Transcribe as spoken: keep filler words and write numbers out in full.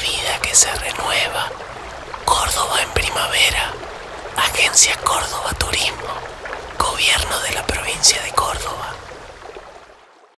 vida que se renueva. Córdoba en primavera. Agencia Córdoba Turismo. Gobierno de la provincia de Córdoba.